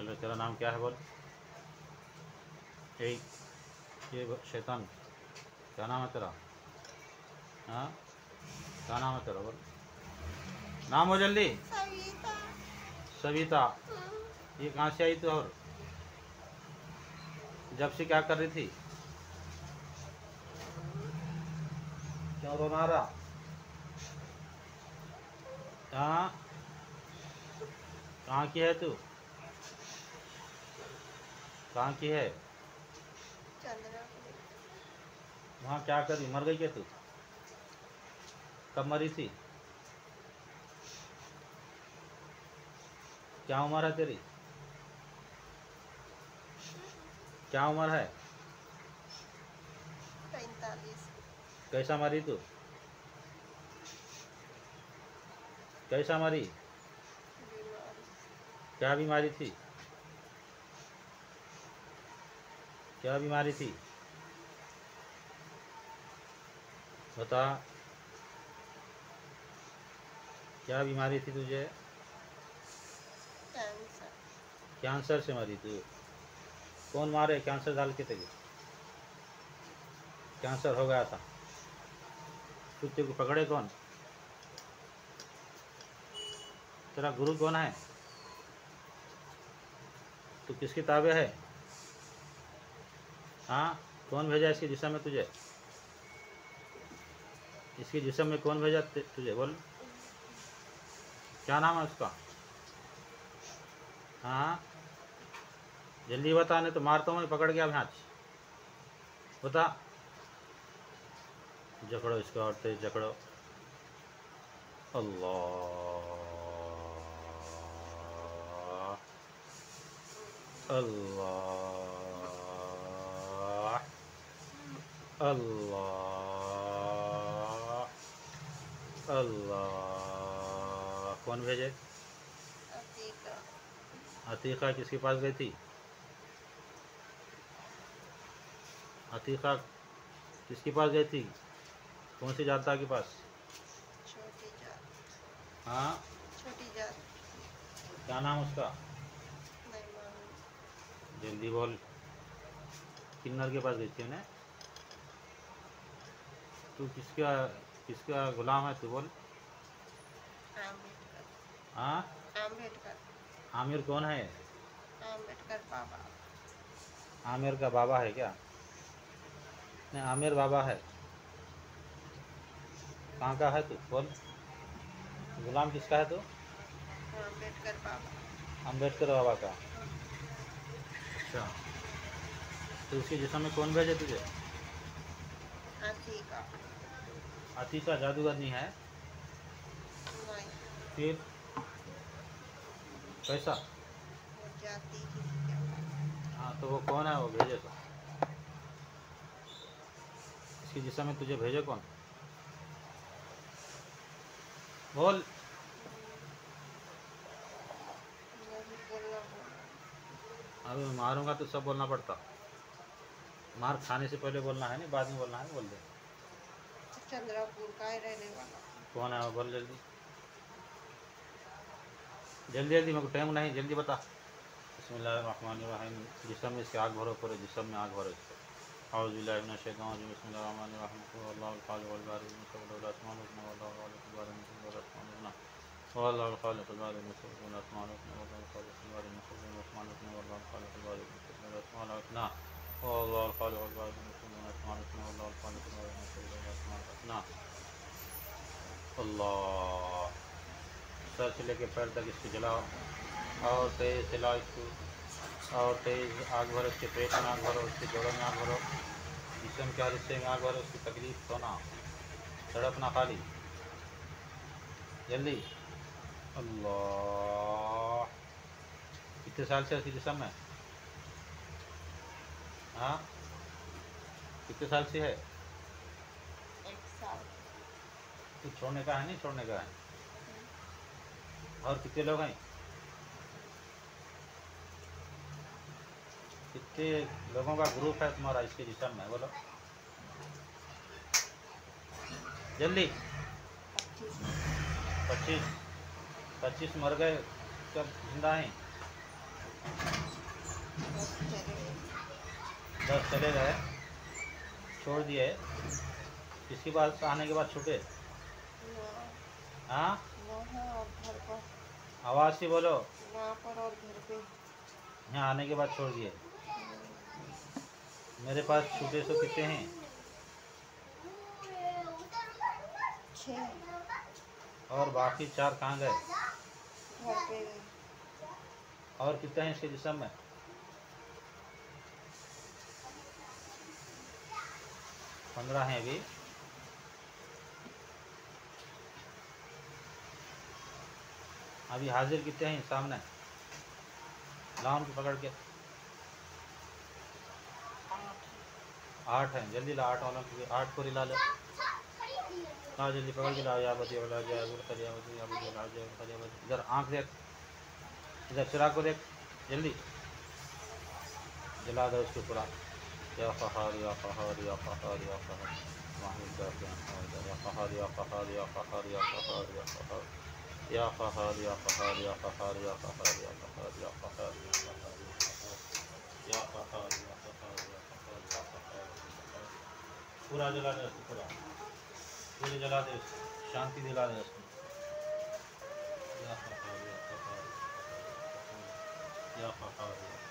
चलो, तेरा नाम क्या है बोल। ए ये शैतान, क्या नाम है तेरा? हाँ, क्या नाम है तेरा बोल। नाम हो जल्दी। सविता। सविता। ये कहाँ से आई तू? और जब से क्या कर रही थी? क्यों रोना रहा? हाँ, कहाँ की है तू? कहाँ की है? चंद्रपुर। वहाँ क्या करी? मर गई क्या तू? कब मरी थी? क्या उम्र है तेरी? क्या उम्र है? 45। कैसा मरी तू? कैसा मरी? बीमारी। क्या बीमारी थी? क्या बीमारी थी? बता, क्या बीमारी थी तुझे? कैंसर। कैंसर से मरी तू? कौन मारे कैंसर डाल के तेरे? कैंसर हो गया था? कुत्ते को पकड़े कौन? तेरा गुरु कौन है? तू किसकी ताबे है? हाँ, कौन भेजा इसके जिस्म में तुझे? इसके जिस्म में कौन भेजा तुझे बोल। क्या नाम है उसका? हाँ, जल्दी बता, नहीं तो मारता हूँ मैं पकड़ गया हाथ। बता। जकड़ो इसको और तेज जकड़ो। अल्लाह अल्लाह अल्लाह अल्लाह। कौन भेजे? अतीका। अतीका किसके पास गई थी? अतीका किसके पास गई थी? कौन सी जाता के पास? छोटी जात। हाँ, छोटी जात। क्या नाम उसका? नहीं मालूम। जल्दी बोल। किन्नर के पास गई थी उन्हें? तू किसका किसका गुलाम है तू बोल। अम्बेडकर। हाँ, अम्बेडकर। आमिर कौन है? अम्बेडकर बाबा। आमिर का बाबा है क्या? नहीं, आमिर बाबा है। कहाँ का है तू बोल। गुलाम किसका है तू? अम्बेडकर बाबा। अम्बेडकर बाबा का। अच्छा, तो उसके जिस्म में कौन भेजे तुझे? अतीका। अतीका जादूगर नहीं है? नहीं। फिर कैसा? वो जाति किसी के पास। हाँ, तो वो कौन है वो भेजे तो? इसके जिस्म में तुझे भेजे कौन? बोल। नहीं बोलना बोल। अभी मैं मारूंगा तो सब बोलना पड़ता। मार खाने से पहले बोलना है, नहीं बाद में बोलना है। बोल दे। चंद्रपुर का ही रहने वाला। कौन है वो बोल जल्दी। जल्दी जल्दी, मेरे को टाइम नहीं, जल्दी बता। बिस्मिल्लाहिर्रहमानिर्रहीम। जिस्म में इसके आग भरो, पूरे जिस्म में आग भरो इसको। औज़ु बिल्लाहि मिनश शैतानिर रजीम। बिस्मिल्लाहिर्रहमानिर्रहीम। अल्लाहुल खालिकुल बारिक मुसव्विरुल अस्माउल हुस्ना वल्लाहु खालिकुल बारिक मुसव्विरुल अस्माउल हुस्ना वल्लाहु खालिकुल बारिक मुसव्विरुल अस्माउल हुस्ना वल्लाहु खालिकुल बारिक मुसव्विरुल अस्माउल हुस्ना वल्लाहु खालिकुल बारिक मुसव्विरुल अस्माउल हुस्ना वल्लाहु खालिकुल बारिक मुसव्विरुल अस्माउल हुस्ना वल्लाहु खालिकुल बारिक मुसव्विरुल अस्माउल हुस्ना। अल्लाह। सर से लेके पैर तक इसको जलाओ और तेज़ जलाओ इसको, और तेज़ आग भरो इसके पेट में, आग भरो उसके जोड़ों में, आग भरो जिस्म के हर हिस्से में, आग भरो उसकी तकलीफ होना, तड़पना खाली। जल्दी। अल्लाह। कितने साल से ऐसी जिस्म है? हाँ, कितने साल से है? 1 साल। तो छोड़ने का है, नहीं छोड़ने का है? और कितने लोग हैं? कितने लोगों का ग्रुप है तुम्हारा इसके जिस्म में बोलो जल्दी। 25। 25। 25 मर गए, कब जिंदा हैं? बस चले गए। 10 चले गए, छोड़ दिए, इसके बाद आने के बाद छूटे। ना हाँ, ना है और घर पर, आवाज़ से बोलो। ना पर और घर पे। यहाँ आने के बाद छोड़ दिए। मेरे पास छूटे सो कितने हैं? 6 और बाकी 4 कहाँ गए? घर पे गए। और कितने हैं इसके जिस्म में? 15 हैं अभी। अभी हाजिर कितने हैं सामने? लाओ उनको पकड़ के। 8 हैं, जल्दी ला 8 वालों को, 8 को रिला लो। हाँ जल्दी पकड़ के लाओ। या बदी वाला जाए खरिया बदी या बदी वाला जाए खरिया बदी। इधर आँख देख, इधर चिराग को देख, जल्दी जला दो उसको पूरा। या क़हार या क़हार या क़हार या क़हार माहिर जाके या क़हार या क़हार या क़हार या क़हार या क़हार या क़हार या क़हार या क़हार या क़हार या क़हार या क़हार या क़हार या क़हार या क़हार या क़हार या क़हार या क़हार। पूरा जला दे उसको, पूरा पूरे जला दे उसको, शांति दिला दे उसको। या क़हार या क़हार या क़हार या क़हार या क़हार।